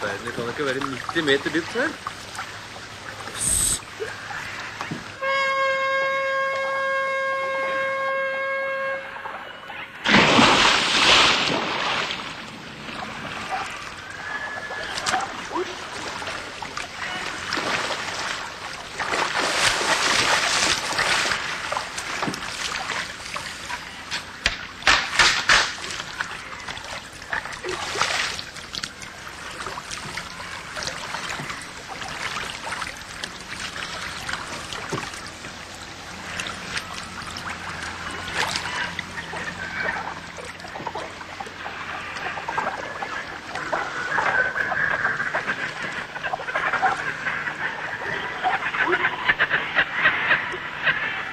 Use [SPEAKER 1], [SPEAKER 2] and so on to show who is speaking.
[SPEAKER 1] verden. Det kan ikke være 90 meter dypt her.